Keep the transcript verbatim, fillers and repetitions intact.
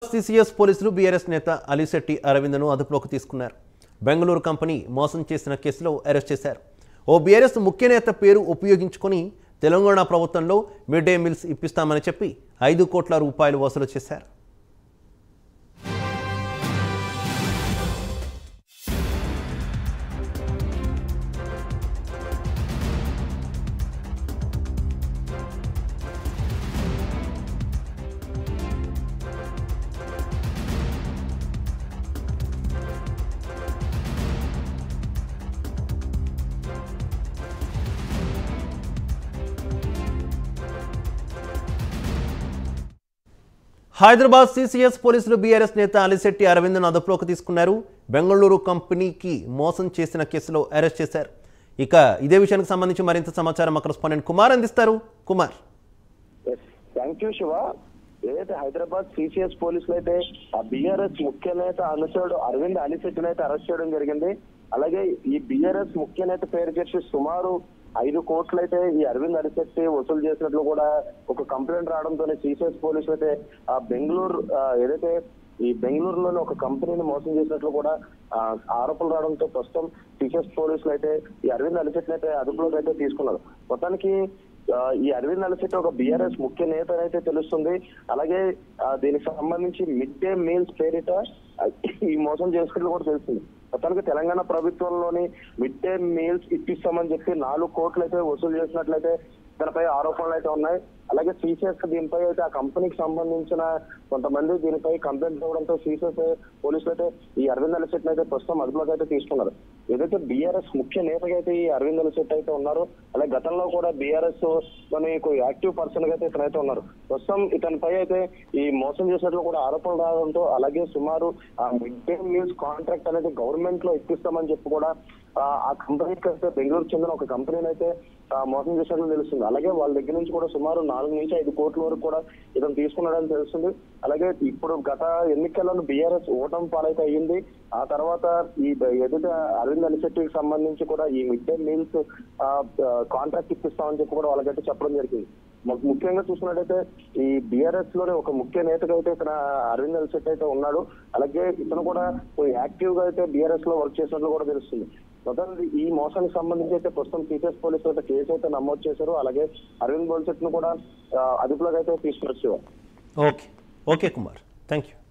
CCS పోలీసులు BRS నేత అలిశెట్టి అరవింద్ను అదుపులోకి తీసుకున్నారు. బెంగళూరు కంపెనీ మోసం చేసిన కేసులో అరెస్ట్ చేశారు. ఓ బీఆర్ఎస్ ముఖ్య నేత పేరు ఉపయోగించుకొని తెలంగాణ ప్రభుత్వంలో మిడ్ డే మీల్స్ ఇప్పిస్తామని చెప్పి ఐదు కోట్ల రూపాయలు వసూలు చేశారు. హైదరాబాద్ సిసిఎస్ పోలీసులు బీఆర్ఎస్ నేత అలిశెట్టి అరవింద్ను అదుపులోకి తీసుకున్నారు. బెంగళూరు కంపెనీకి మోసం చేసిన కేసులో అరెస్ట్ చేశారు. ఇక ఇదే విషయానికి సంబంధించి మరింత సమాచారం మా కరెస్పాండెంట్ కుమార్ అందిస్తారు. కుమార్. Thank you Shiva. ఏదైతే హైదరాబాద్ సిసిఎస్ పోలీసులు అయితే ఆ బీఆర్ఎస్ ముఖ్య నేత అనుచరుడు అరవింద్ అలిశెట్టిని అయితే అరెస్ట్ చేయడం జరిగింది. అలాగే ఈ బీఆర్ఎస్ ముఖ్య నేత పేరు చేసి సుమారు ఐదు కోట్లు అయితే ఈ అరవింద్ అలిశెట్టి వసూలు చేసినట్లు కూడా ఒక కంప్లైంట్ రావడంతో సిసిఎస్ పోలీసులు అయితే ఆ బెంగళూరు ఏదైతే ఈ బెంగళూరులోని ఒక కంపెనీని మోసం చేసినట్లు కూడా ఆరోపణలు రావడంతో ప్రస్తుతం సిసిఎస్ పోలీసులు అయితే ఈ అరవింద్ అలిశెట్టిని అయితే అదుపులోకి అయితే తీసుకున్నారు. మొత్తానికి ఈ అరవింద్ అలిశెట్టి ఒక బీఆర్ఎస్ ముఖ్య నేత అయితే తెలుస్తుంది. అలాగే దీనికి సంబంధించి మిడ్ డే మీల్స్ పేరిట ఈ మోసం చేసినట్లు కూడా తెలుస్తుంది. మొత్తానికి తెలంగాణ ప్రభుత్వంలోని మిడ్ డే మీల్స్ ఇప్పిస్తామని చెప్పి నాలుగు కోట్లు అయితే వసూలు చేసినట్లయితే దానిపై ఆరోపణలు అయితే ఉన్నాయి. అలాగే సిసిఎస్ దీనిపై అయితే ఆ కంపెనీకి సంబంధించిన కొంతమంది దీనిపై కంప్లైంట్ ఇవ్వడంతో సిసిఎస్ పోలీసులు అయితే ఈ అరవింద్ అలిశెట్టిని అయితే ప్రస్తుతం అదుపులోకి అయితే తీసుకున్నారు. ఏదైతే బీఆర్ఎస్ ముఖ్య నేతగా అయితే ఈ అరవింద్ అలిశెట్టి అయితే ఉన్నారు. అలాగే గతంలో కూడా బీఆర్ఎస్ లోని యాక్టివ్ పర్సన్ గా అయితే ఇతనైతే ఉన్నారు. ప్రస్తుతం ఇతనిపై అయితే ఈ మోసం చేసినట్లు కూడా ఆరోపణలు రావడంతో అలాగే సుమారు ఆ మిడ్ డే మీల్స్ కాంట్రాక్ట్ అనేది గవర్నమెంట్ లో ఇప్పిస్తామని చెప్పి కూడా ఆ కంపెనీకి అయితే బెంగళూరు చెందిన ఒక కంపెనీని అయితే మోసం చేసినట్లు తెలుస్తుంది. అలాగే వాళ్ళ దగ్గర నుంచి కూడా సుమారు నాలుగు నుంచి ఐదు కోట్ల వరకు కూడా ఇతను తీసుకున్నాడని తెలుస్తుంది. అలాగే ఇప్పుడు గత ఎన్నికలను బీఆర్ఎస్ ఓటమి పాలైతే అయ్యింది. ఆ తర్వాత ఈ ఏదైతే అరవింద్ అలిశెట్టికి సంబంధించి కూడా ఈ మిడ్ డే మీల్స్ కాంట్రాక్ట్ ఇప్పిస్తామని చెప్పి కూడా వాళ్ళకైతే చెప్పడం జరిగింది. ముఖ్యంగా చూసుకున్నట్టయితే ఈ బీఆర్ఎస్ లోనే ఒక ముఖ్య నేతగా అయితే ఇతను అరవింద్ అలిశెట్టి అయితే ఉన్నాడు. అలాగే ఇతను కూడా యాక్టివ్ గా అయితే బీఆర్ఎస్ లో వర్క్ చేసినట్లు కూడా తెలుస్తుంది. మొత్తం ఈ మోసానికి సంబంధించి అయితే ప్రస్తుతం సిసిఎస్ పోలీసులు అయితే కేసు అయితే నమోదు చేశారు. అలాగే అరవింద్ అలిశెట్టిని కూడా అదుపులోకి అయితే తీసుకొచ్చారు. Okay okay Kumar, thank you.